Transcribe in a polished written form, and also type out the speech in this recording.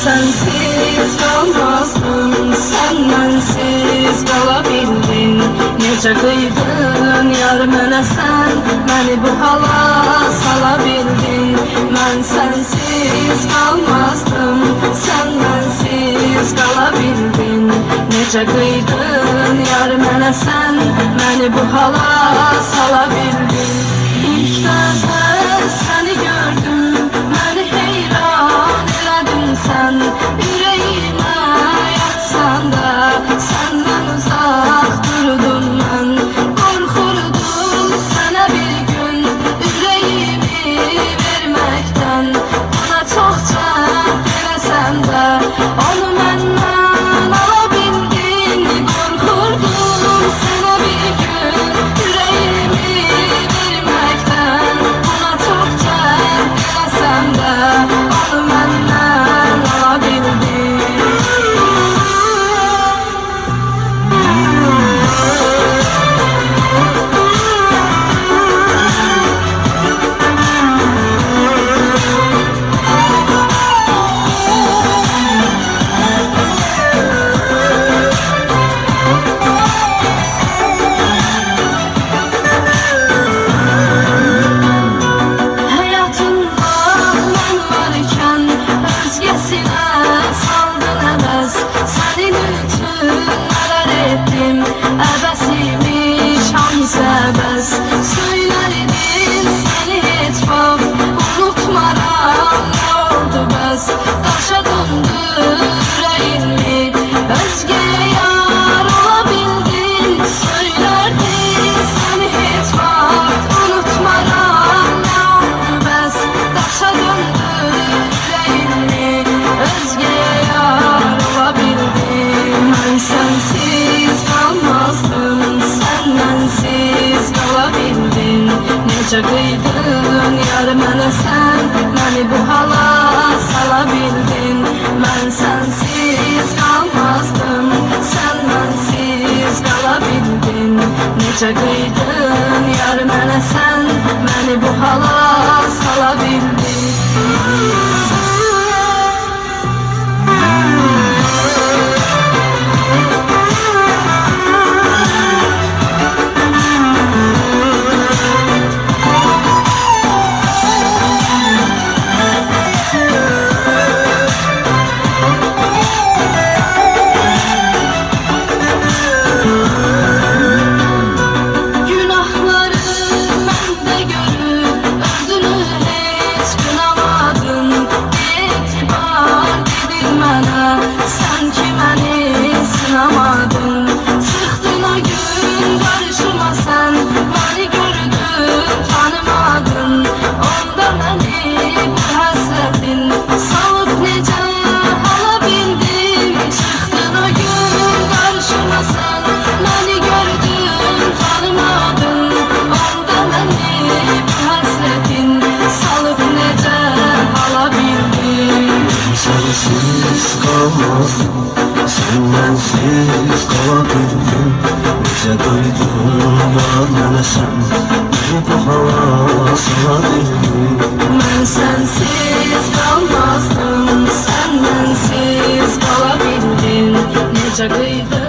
sensiz kalmazdım, sen bensiz kalabildin. Necə qıydın yar mənə sən, məni bu hala salabildin. Mən sensiz kalmazdım, sen bensiz kalabildin. Necə qıydın yar mənə sən, məni bu hala salabildin. İlk dəfə səni gördüm, məni heyran elədin sən. Ürəyimə yatsan da, səndən uzaq durdum mən. Qorxurdum sənə bir gün, ürəyimi verməkdən. Bana çox cəhd eləsəm də, onu məndən ala bildin. Qorxurdum sənə bir gün, ürəyimi verməkdən. Bana çox cəhd eləsəm də, onu məndən ala bildin. Söylerdin seni hiç vaxt unutmaram, ne oldu bəs? Daşa döndü ürəyinmi, özgəyə yar ola bildin. Söylerdin seni hiç vaxt unutmaram, ne oldu bəs? Daşa döndü ürəyinmi, özgəyə yar ola bildin. Mən sensiz kalmazdım, sen bensiz kalabildin. Necə qıydın yar mənə sən, məni bu hala salabildin. Mən sensiz kalmazdım, sen bensiz kalabildin. Necə qıydın yar mənə sən, məni bu hala salabildin. Sen ki məni sınamadın, çıxdın o gün qarşıma sən. Məni gördün, tanımadın, onda məni bu həsrətin salıb necə hala bildim. Çıxdın o gün qarşıma sən, məni gördün, tanımadın, onda məni bu həsrətin salıb necə hala bildim. Sensiz kalmazdım, sen bensiz kalabildin. Necə qıydın yar mənə sən, məni bu hala salabildin. Mən sensiz kalmazdım, sen bensiz kalabildin. Necə qıydın